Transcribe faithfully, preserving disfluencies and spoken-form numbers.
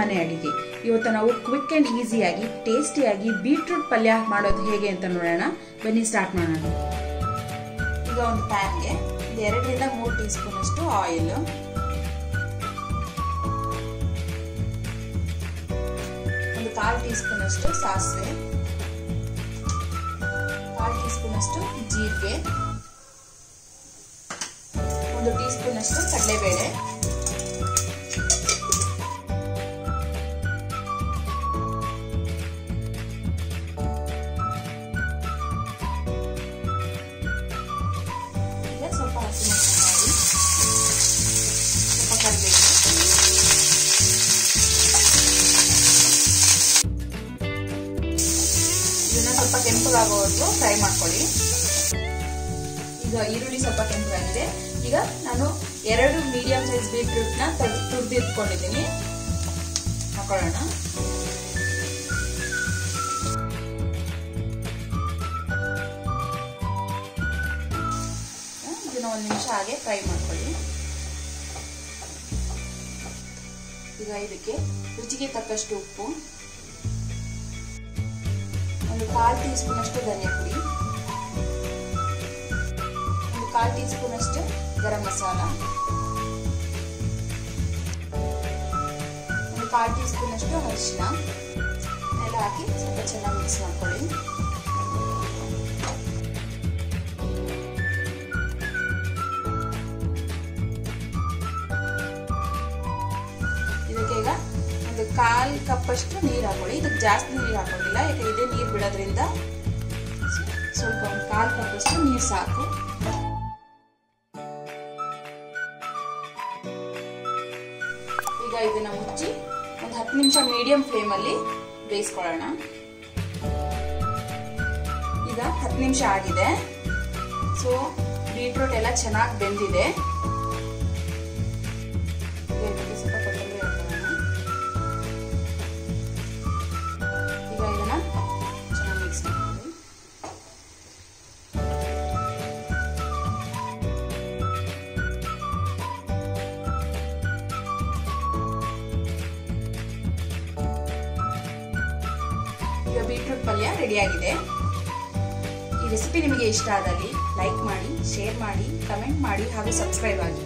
ಮನೆ ಅಡಿಗೆ. ಇವತ್ತು ನಾವು ಕ್ವಿಕ್ ಅಂಡ್ ಈಸಿಯಾಗಿ ಟೇಸ್ಟಿಯಾಗಿ ಬೀಟ್ರೂಟ್ ಪಲ್ಯ ಮಾಡೋದು ಹೇಗೆ ಅಂತ ನೋಡೋಣ. ಬನ್ನಿ ಸ್ಟಾರ್ಟ್ ಮಾಡೋಣ. ಈಗ ಒಂದು ಪ್ಯಾನ್ಗೆ ಎರಡರಿಂದ ಮೂರು ಟೀ ಸ್ಪೂನ್ ಅಷ್ಟು ಆಯಿಲ್, ಒಂದು ಕಾಲು ಟೀ ಸ್ಪೂನ್ ಅಷ್ಟು ಸಾಸಿವೆ, ಕಾಲು ಟೀ ಸ್ಪೂನ್ ಅಷ್ಟು ಜೀರಿಗೆ, ಒಂದು ಟೀ ಸ್ಪೂನ್ ಅಷ್ಟು ಕಡಲೆಬೇಳೆ, ಸ್ವಲ್ಪ ಹಸಿಮೆಣಸಿನಕಾಯಿ, ಸ್ವಲ್ಪ ಕರಿಬೇವು, ಇದನ್ನ ಸ್ವಲ್ಪ ಕೆಂಪಗಾಗೋವರೆಗೂ ಫ್ರೈ ಮಾಡ್ಕೊಳ್ಳಿ. ಈಗ ಈರುಳ್ಳಿ ಸ್ವಲ್ಪ ಕೆಂಪಗಾಗಿದೆ. ಈಗ ನಾನು ಎರಡು ಮೀಡಿಯಂ ಸೈಜ್ ಬೀಟ್ರೂಟ್ ನ ತುರಿದಿಟ್ಕೊಂಡಿದ್ದೀನಿ, ಹಾಕೊಳ್ಳೋಣ. ಇದನ್ನ ಒಂದು ನಿಮಿಷ ಹಾಗೆ ಫ್ರೈ ಮಾಡ್ಕೊಳ್ಳಿ. ಈಗ ಇದಕ್ಕೆ ರುಚಿಗೆ ತಕ್ಕಷ್ಟು ಉಪ್ಪು, ಒಂದು ಕಾಲು ಟೀ ಸ್ಪೂನ್ ಅಷ್ಟು ಧನಿಯಾ ಪುಡಿ, ಒಂದು ಕಾಲು ಟೀ ಸ್ಪೂನ್ ಅಷ್ಟು ಗರಂ ಮಸಾಲ, ಒಂದು ಕಾಲು ಟೀ ಸ್ಪೂನ್ ಅಷ್ಟು ಅರಿಶಿನ ಎಲ್ಲ ಹಾಕಿ ಸ್ವಲ್ಪ ಚೆನ್ನಾಗಿ ಮಿಕ್ಸ್ ಮಾಡ್ಕೊಳ್ಳಿ. ಇದಕ್ಕೆ ಈಗ ಒಂದು ಕಾಲ್ ಕಪ್ ಅಷ್ಟು ನೀರು ಹಾಕೊಳ್ಳಿ. ಇದಕ್ಕೆ ಜಾಸ್ತಿ ನೀರು ಹಾಕೋದಿಲ್ಲ, ಯಾಕೆ ಇದೇ ನೀರು ಬಿಡೋದ್ರಿಂದ ಸ್ವಲ್ಪ ಒಂದು ಕಾಲ್ ಕಪ್ ಅಷ್ಟು ನೀರು ಸಾಕು. ಈಗ ಇದನ್ನ ಮುಚ್ಚಿ ಒಂದು ಹತ್ತು ನಿಮಿಷ ಮೀಡಿಯಂ ಫ್ಲೇಮ್ ಅಲ್ಲಿ ಬೇಯಿಸ್ಕೊಳ್ಳೋಣ. ಈಗ ಹತ್ತು ನಿಮಿಷ ಆಗಿದೆ. ಸೊ ಬೀಟ್ರೂಟ್ ಎಲ್ಲ ಚೆನ್ನಾಗಿ ಬೆಂದಿದೆ. ಸ್ವಲ್ಪ ಕೊತ್ತಂಬರಿ ಹಾಕೋಣ. ಈಗ ಇದನ್ನ ಚೆನ್ನಾಗಿ ಮಿಕ್ಸ್ ಮಾಡ್ಕೊಳ್ಳಿ. ಈಗ ಬೀಟ್ರೂಟ್ ಪಲ್ಯ ರೆಡಿಯಾಗಿದೆ. ಈ ರೆಸಿಪಿ ನಿಮಗೆ ಇಷ್ಟ ಆದಲ್ಲಿ ಲೈಕ್ ಮಾಡಿ, ಶೇರ್ ಮಾಡಿ, ಕಮೆಂಟ್ ಮಾಡಿ ಹಾಗೂ ಸಬ್ಸ್ಕ್ರೈಬ್ ಆಗಿ.